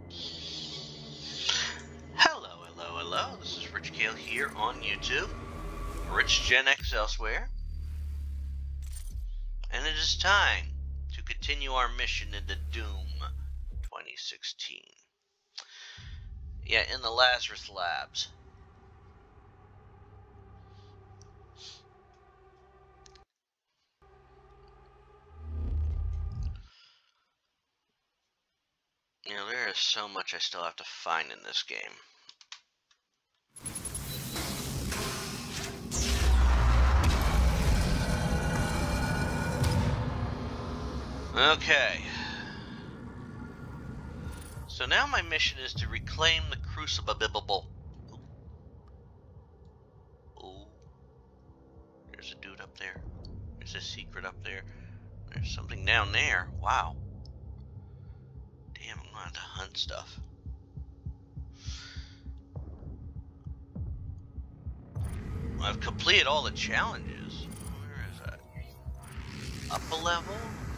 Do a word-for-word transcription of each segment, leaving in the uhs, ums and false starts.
Hello, hello, hello. This is Rich Kale here on YouTube, Rich Gen X elsewhere, and it is time to continue our mission into Doom twenty sixteen. Yeah, in the Lazarus Labs. You know, there is so much I still have to find in this game. Okay. So now my mission is to reclaim the Crucible. Oh. There's a dude up there. There's a secret up there. There's something down there. Wow. Damn, I'm gonna have to hunt stuff. I've completed all the challenges. Where is that? Up a level?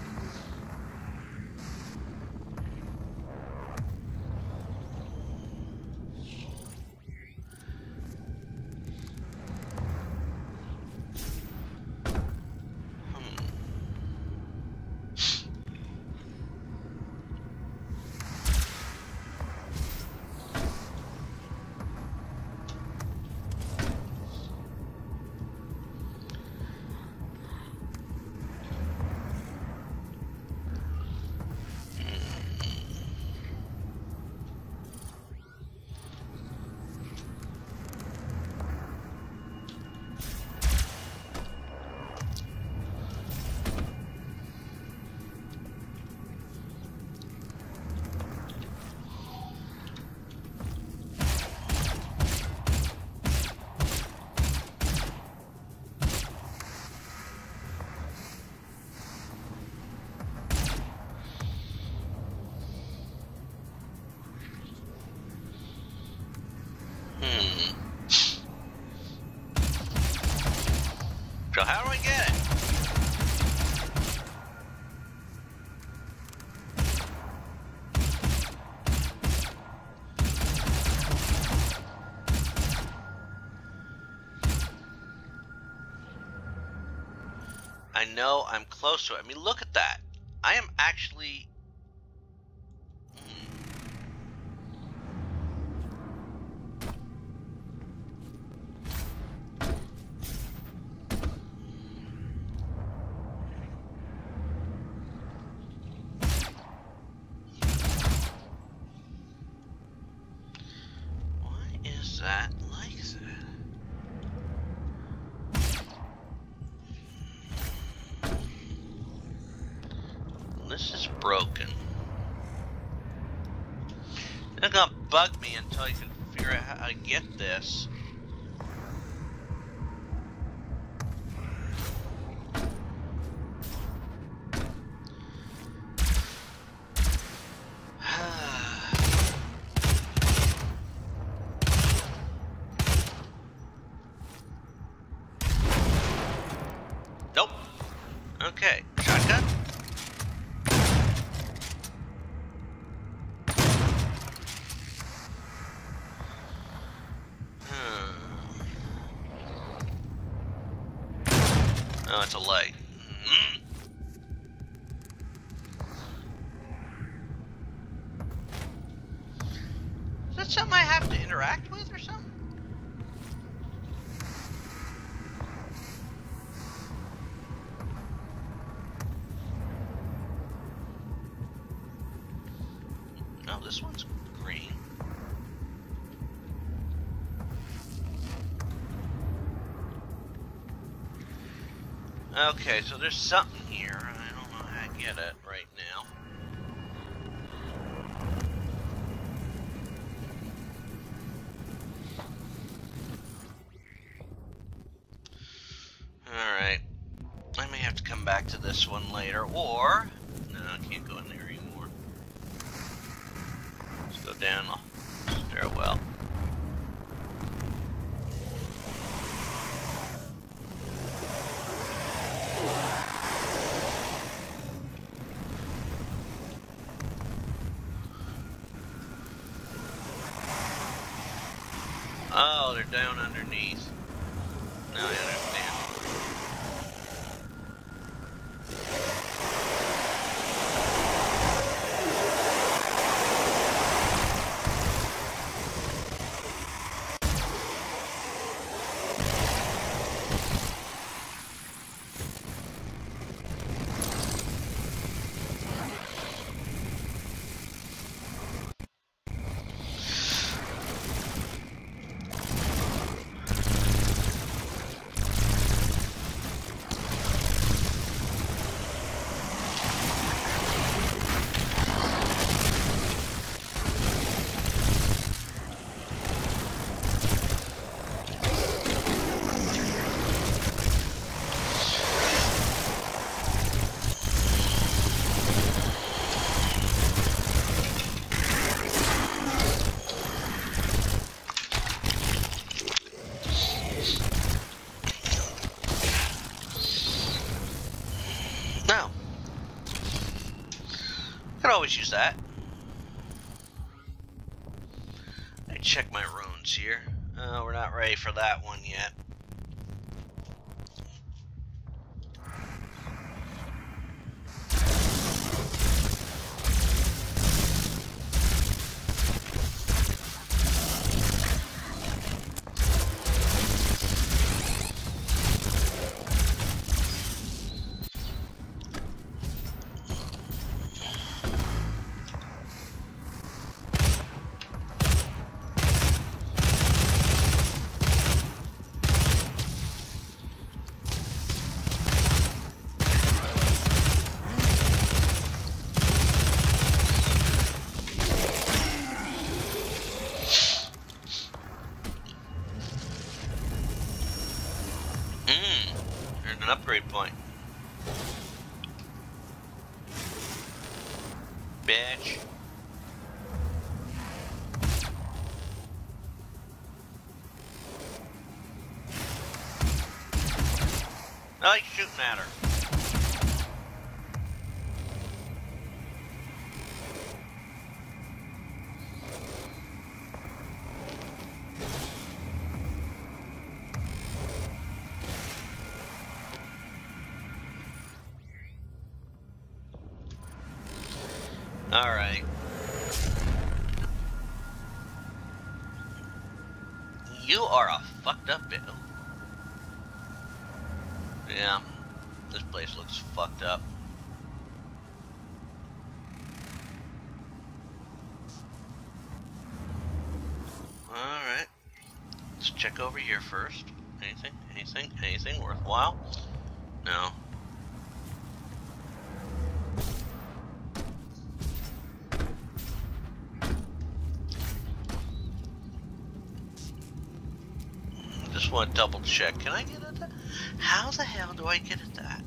So how do I get it? I know I'm close to it. I mean, look at that. I am actually... that like that. This is broken. It's not gonna bug me until you can figure out how to get this. Okay, shotgun. Hmm. Oh, it's a leg. Mm-hmm. Is that something I have to interact with or something? This one's green. Okay, so there's something here. I don't know how to get it right now. Alright. I may have to come back to this one later, or... No, I can't go in there anymore. Let's go down the stairwell. Oh, they're down underneath. Now I understand. Always use that. I check my runes here. Uh, we're not ready for that one yet. Upgrade point. Bitch. I like shooting at her. Alright. You are a fucked up bit. Yeah, this place looks fucked up. Alright. Let's check over here first. Anything? Anything? Anything worthwhile? No. Just want to double check. Can I get at that? How the hell do I get at that?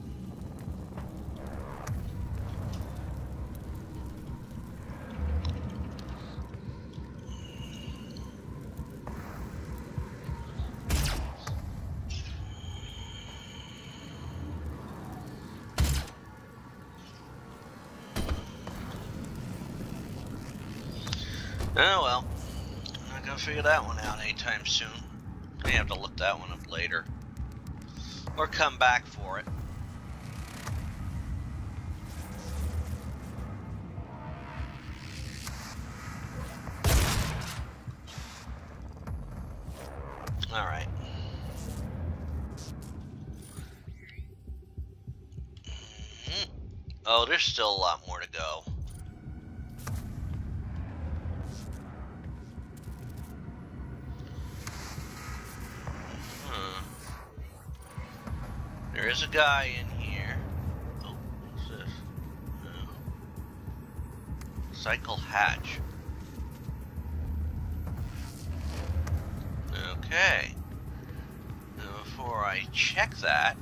Oh well. I'm not gonna figure that one out anytime soon. May have to look that one up later. Or come back for it. Alright. Mm-hmm. Oh, there's still a lot more to go. There is a guy in here. Oh, what's this? Oh. Cycle hatch. Okay. Now before I check that,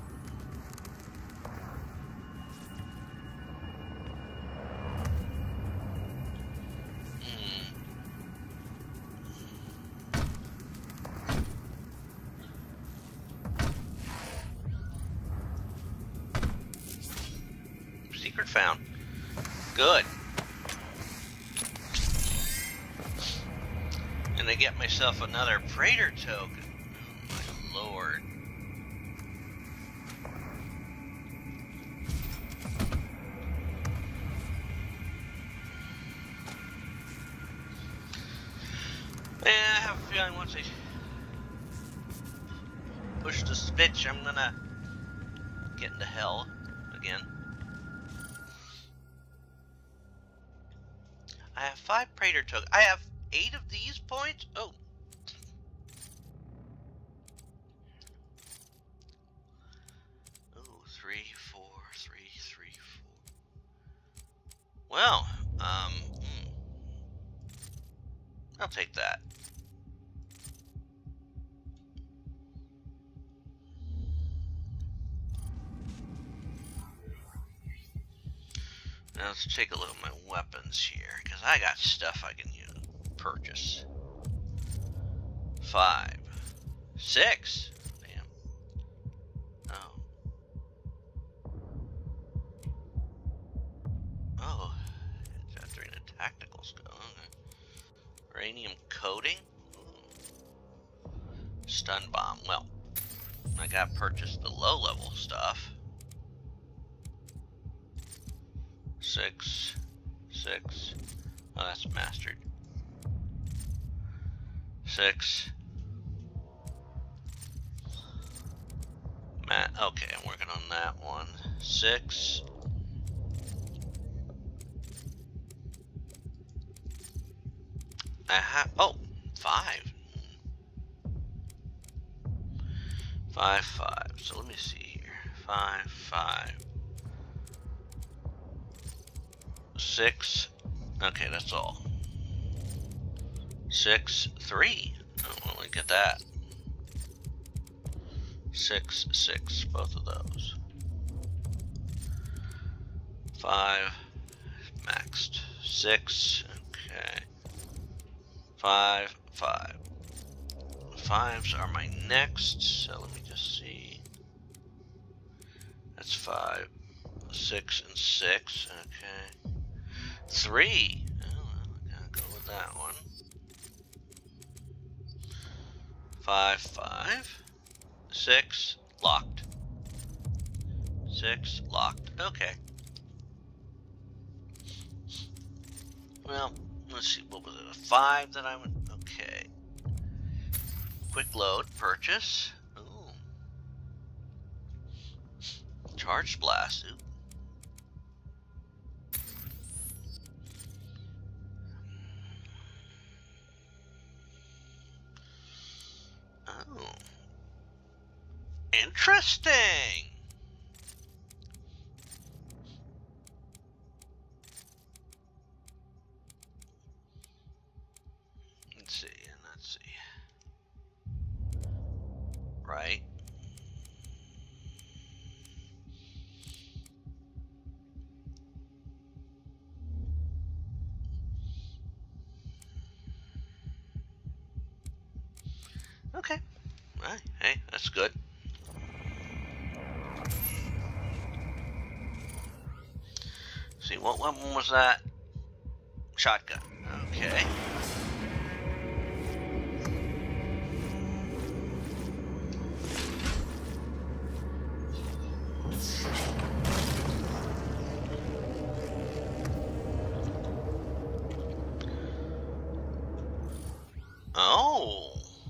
found. Good. And to get myself another Praetor token. Oh my lord. Yeah, I have a feeling once I push the switch, I'm gonna get into hell again. I have five Praetor tokens. I have eight of these points? Oh. Oh, three, four, three, three, four. Well, um, hmm. I'll take that. Now let's take a look at my weapons here, because I got stuff I can use. Purchase. Five. Six. Damn. Oh. Oh. It's after a tactical skill. Okay. Uranium coating. Ooh. Stun bomb. Well, I got purchased the low level stuff. Six. Six. Oh, that's mastered. Six. Matt, okay, I'm working on that one. Six. I have, oh, five. Five, five. So let me see here. Five, five. Six. Okay, that's all. Six, three. Oh, well, look at that. Six, six, both of those. Five, maxed. Six, okay. Five, five. Fives are my next, so let me just see. That's five, six, and six, okay. Three. Oh, I gotta go with that one. Five, five. Six, locked. Six, locked. Okay. Well, let's see. What was it? A five that I would. Okay. Quick load, purchase. Ooh. Charged blast. Ooh. Oh. Interesting. Let's see, let's see. Right. Okay. Right. Hey, that's good. See, what weapon was that? Shotgun. Okay. Oh.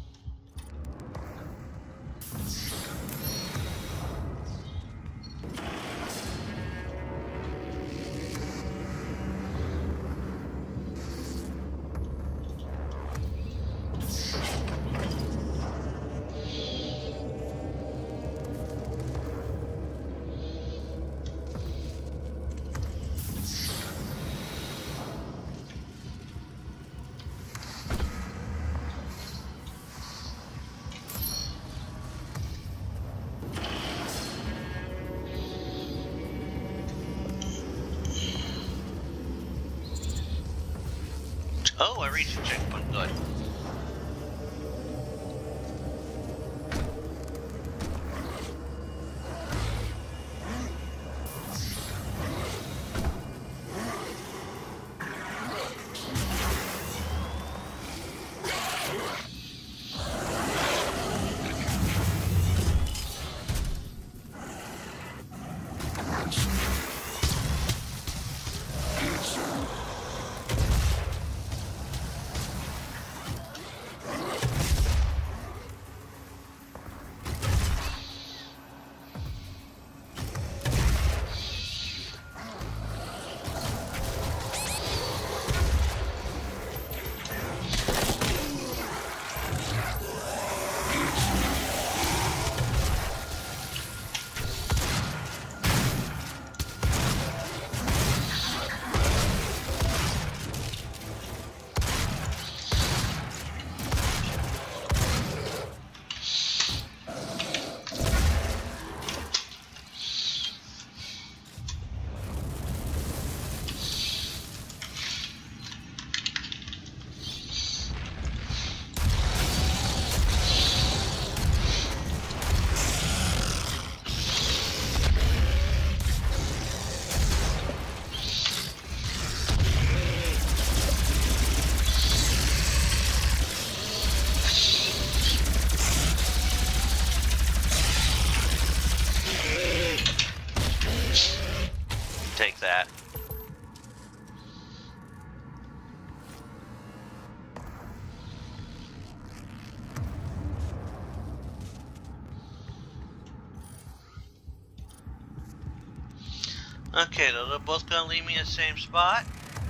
Oh, I reached a checkpoint. Good. Okay, they're both gonna leave me in the same spot.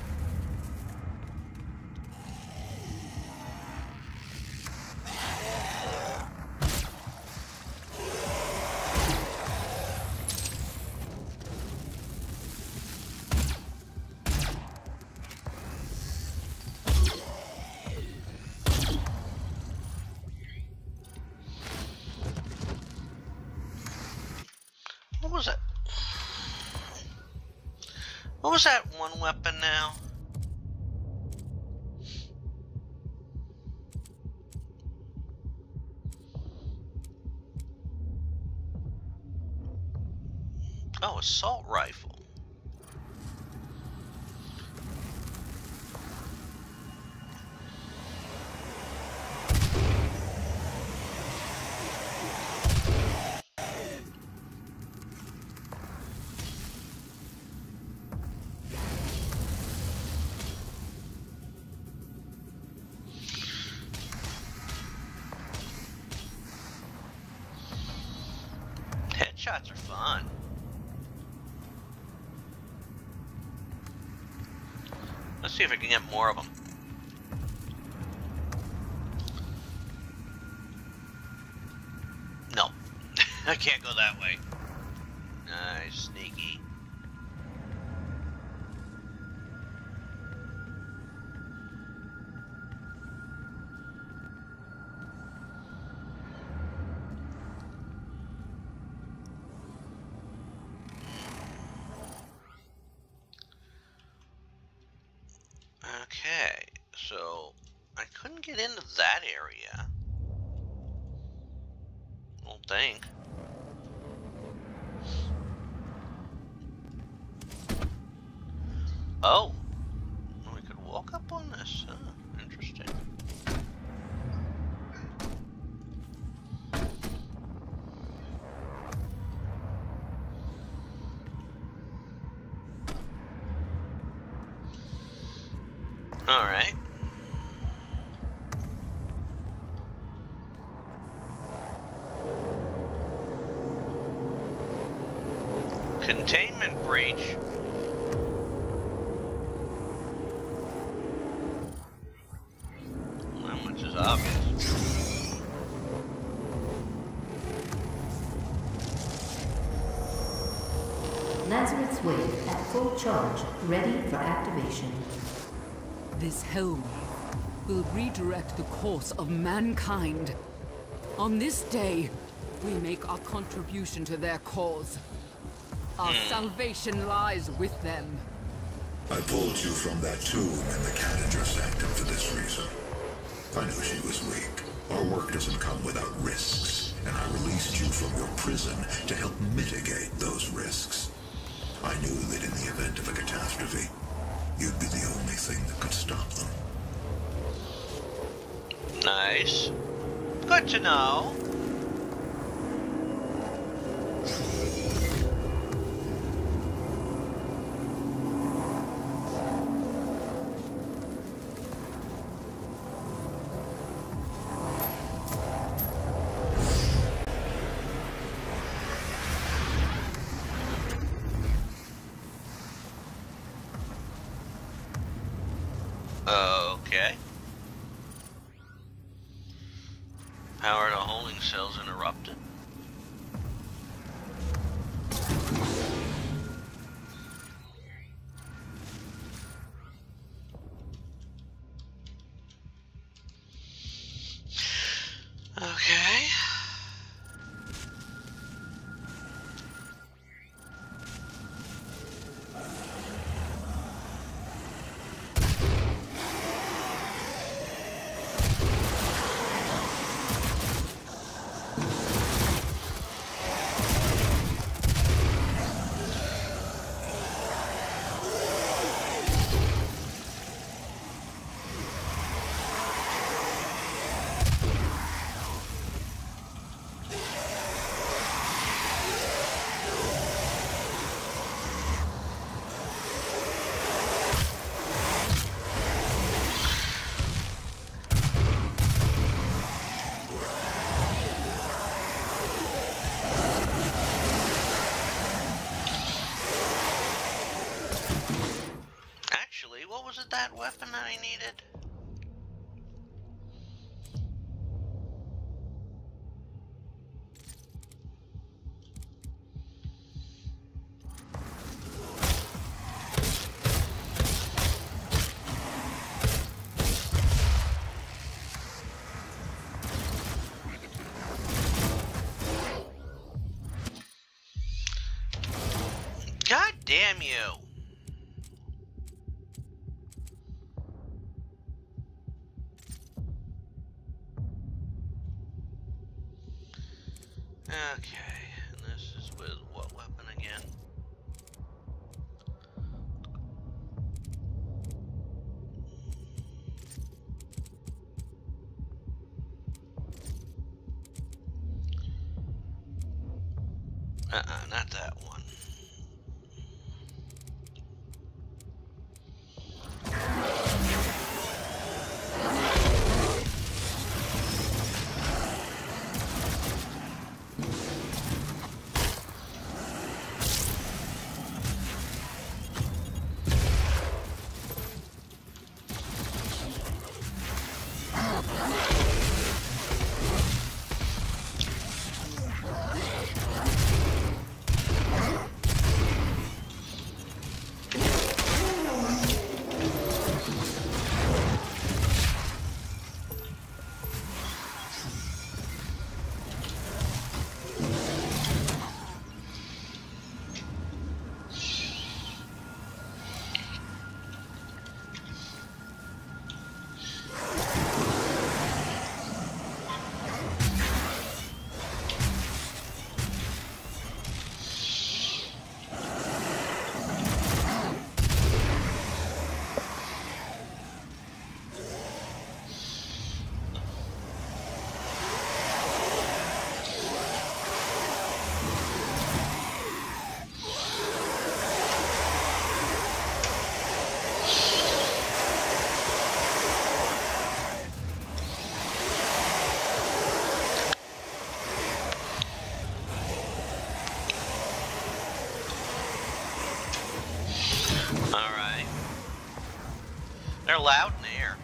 What was that? What was that one weapon now? Oh, assault rifle. Headshots are fun. Let's see if I can get more of them. No. I can't go that way. Nice, sneaky. Okay, so I couldn't get into that area. I don't think. Oh, we could walk up on this. Huh? Interesting. All right. Containment breach. That much is obvious. Lazarus Wave at full charge, ready for activation. This hellwave will redirect the course of mankind. On this day, we make our contribution to their cause. Our salvation lies with them. I pulled you from that tomb in the Cadager Sanctum for this reason. I knew she was weak. Our work doesn't come without risks, and I released you from your prison to help mitigate those risks. I knew that in the event of a catastrophe, you'd be the only thing that could stop them. Nice. Good to know. Okay. Power to holding cells interrupted. Okay. what was it, that weapon that I needed? God damn you! Okay, and this is with what weapon again? Uh-uh, not that one. Alright. They're loud in the air.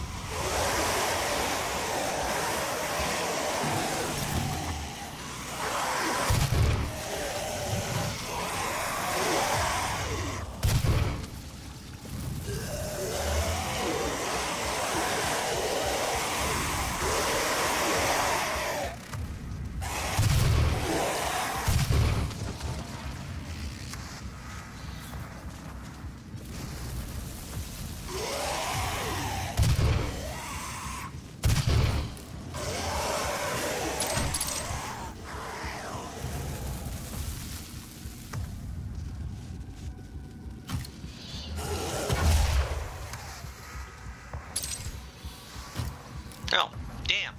Oh, damn.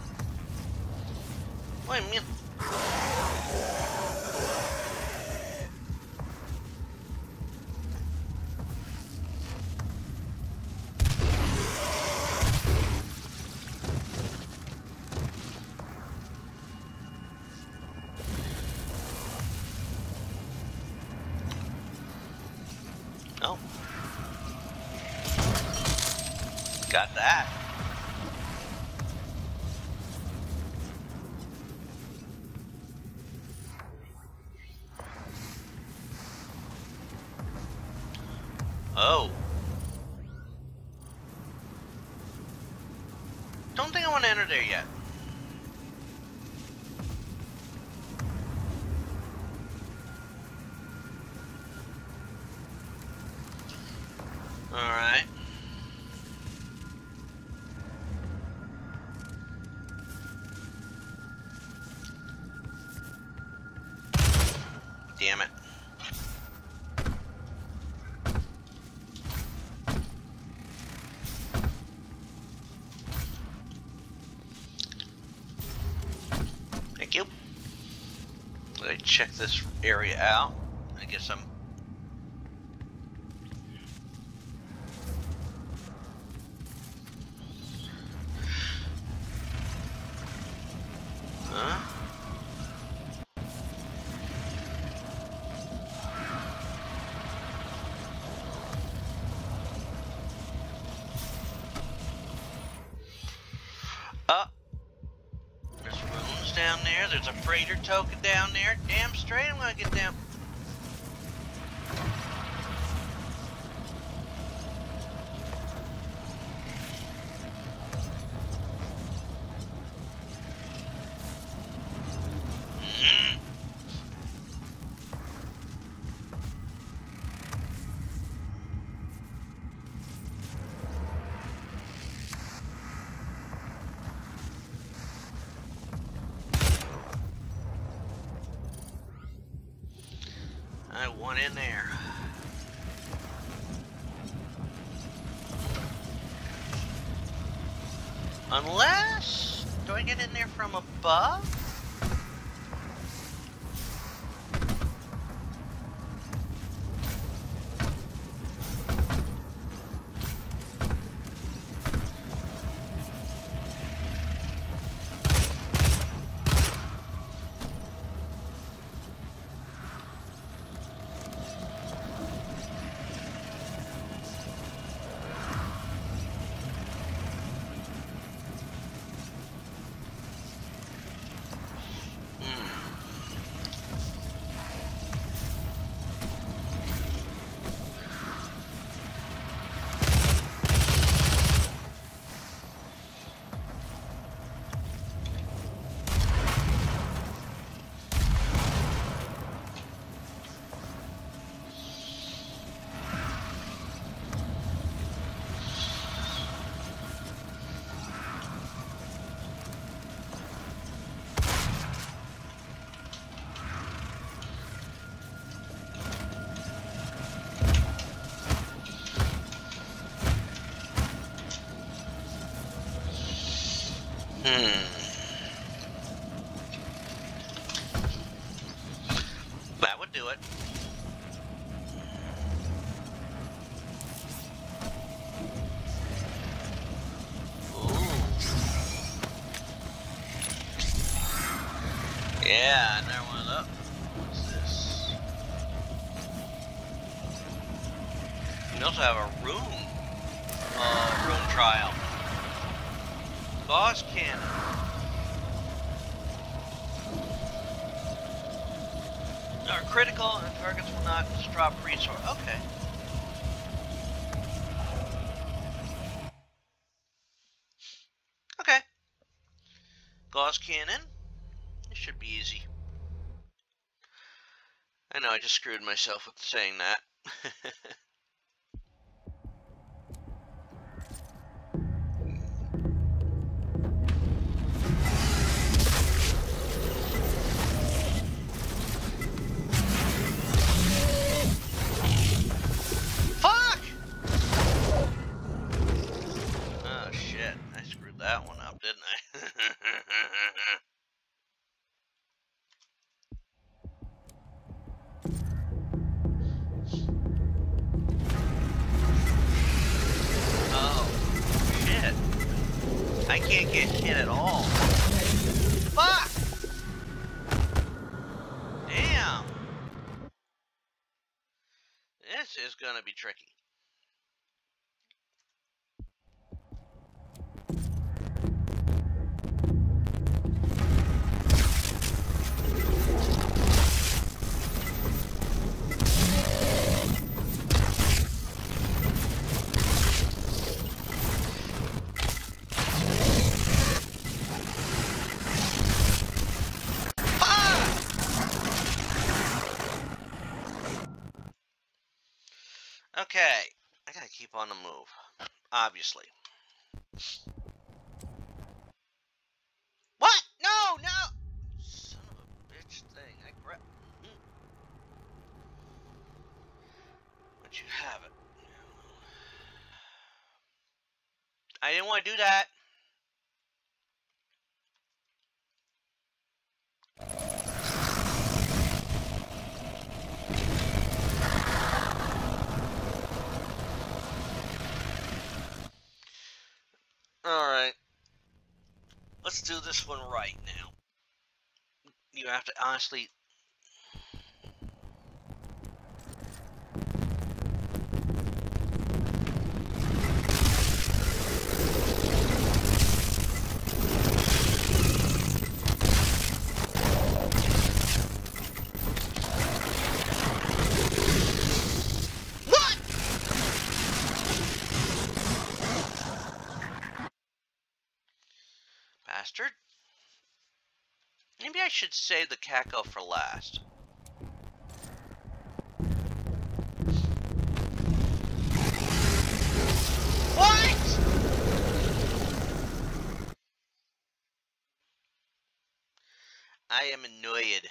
Wait a minute. Oh. Got that. Oh. Don't think I want to enter there yet. Alright. Damn it. Thank you. Let me check this area out. I guess I'm... Huh? there's a freighter token down there. Damn straight I'm gonna get down. I want in there. Unless, do I get in there from above? Hmm. That would do it. Ooh. Yeah, another one of those. What's this? We also have a room. Uh, room trial. Gauss cannon. Are critical and targets will not drop resource. Okay. Okay. Gauss cannon. It should be easy. I know I just screwed myself with saying that. That one up, didn't I? Oh, shit. I can't get hit at all. Fuck! Damn. This is gonna be tricky. Okay, I gotta keep on the move, obviously. What? No, no! Son of a bitch thing, I grab... Mm. But you have it. I didn't want to do that. Alright. Let's do this one right now. You have to honestly... bastard. Maybe I should save the Kako for last. What? I am annoyed.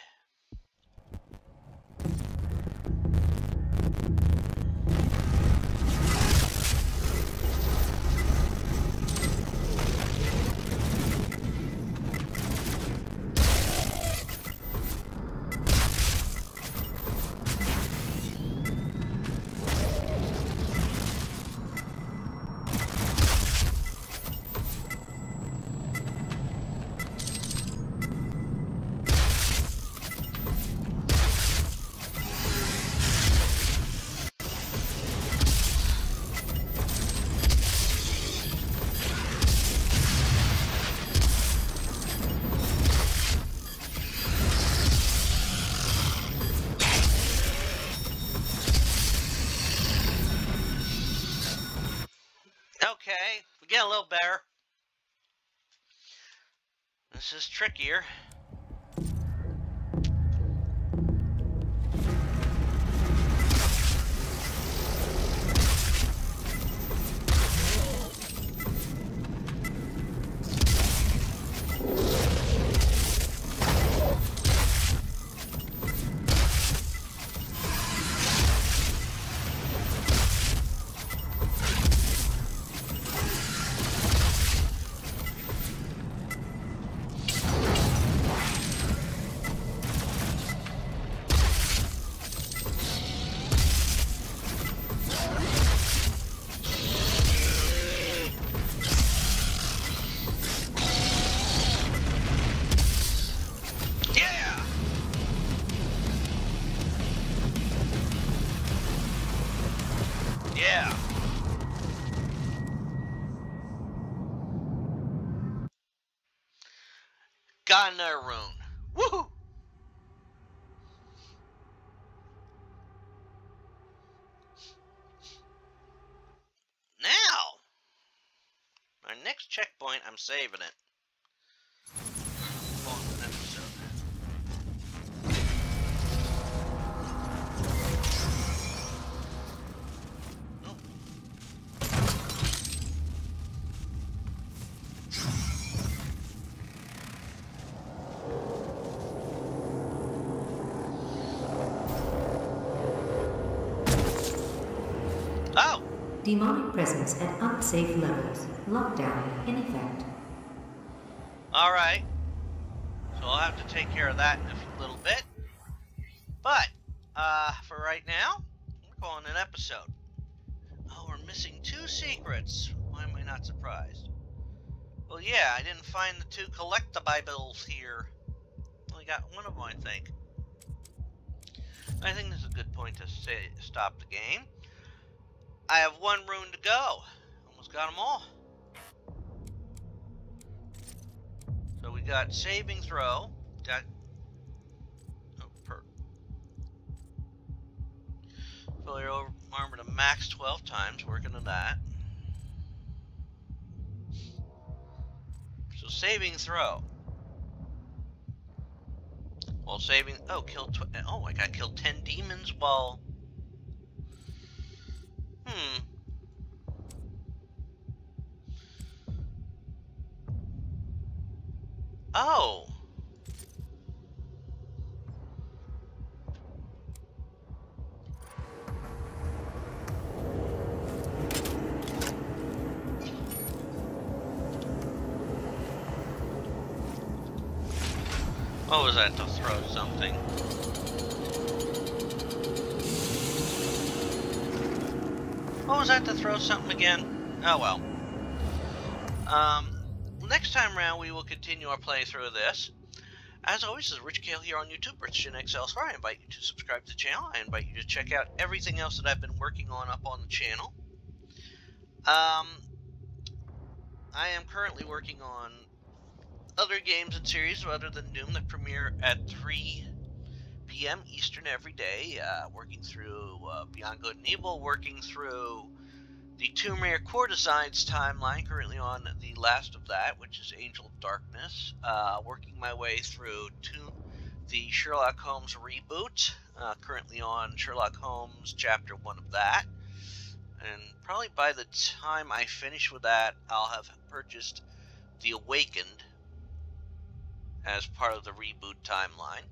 Okay, we get a little better. This is trickier. Yeah. Got another rune. Woohoo! Now, our next checkpoint, I'm saving it. Go on to the episode. Oh! Demonic presence at unsafe levels. Lockdown in effect. Alright. So I'll have to take care of that in a little bit. But, uh, for right now, we're calling it an episode. Oh, we're missing two secrets. Why am I not surprised? Well, yeah, I didn't find the two collectibles here. Only got one of them, I think. I think this is a good point to say, stop the game. I have one rune to go. Almost got them all. So we got saving throw. Got oh, per. Fill your armor to max twelve times. Working on that. So saving throw. While saving. Oh, kill. Tw oh, I got killed ten demons while. Hmm. Oh. What was that, to throw something? What was that, to throw something again? Oh well. Um, next time around we will continue our playthrough of this. As always, this is Rich Kale here on YouTube, Rich Gen X Elsewhere. I invite you to subscribe to the channel. I invite you to check out everything else that I've been working on up on the channel. Um, I am currently working on other games and series other than Doom that premiere at three p m Eastern every day. Uh, working through uh, Beyond Good and Evil, working through the Tomb Raider Core Designs timeline, currently on the last of that, which is Angel of Darkness. Uh, working my way through to the Sherlock Holmes reboot, uh, currently on Sherlock Holmes Chapter one of that. And probably by the time I finish with that, I'll have purchased The Awakened as part of the reboot timeline.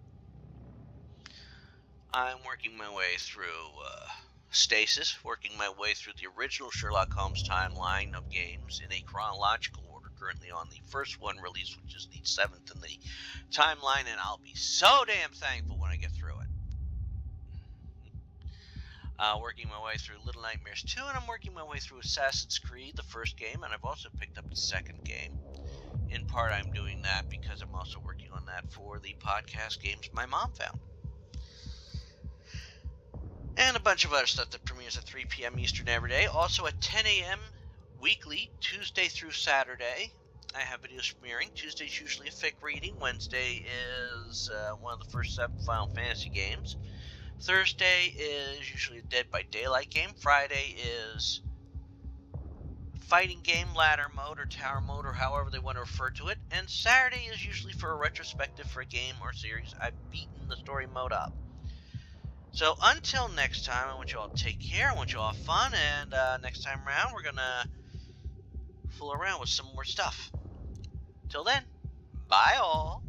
I'm working my way through uh, Stasis, working my way through the original Sherlock Holmes timeline of games in a chronological order, currently on the first one released, which is the seventh in the timeline, and I'll be so damn thankful when I get through it. Uh, working my way through Little Nightmares two, and I'm working my way through Assassin's Creed, the first game, and I've also picked up the second game. In part, I'm doing that because I'm also working on that for the podcast games my mom found. And a bunch of other stuff that premieres at three p m Eastern every day. Also at ten a m weekly, Tuesday through Saturday, I have videos premiering. Tuesday's usually a fic reading. Wednesday is uh, one of the first seven Final Fantasy games. Thursday is usually a Dead by Daylight game. Friday is fighting game, ladder mode, or tower mode, or however they want to refer to it. And Saturday is usually for a retrospective for a game or series I've beaten the story mode up. So until next time, I want you all to take care. I want you all fun. And uh, next time around, we're going to fool around with some more stuff. Till then, bye all.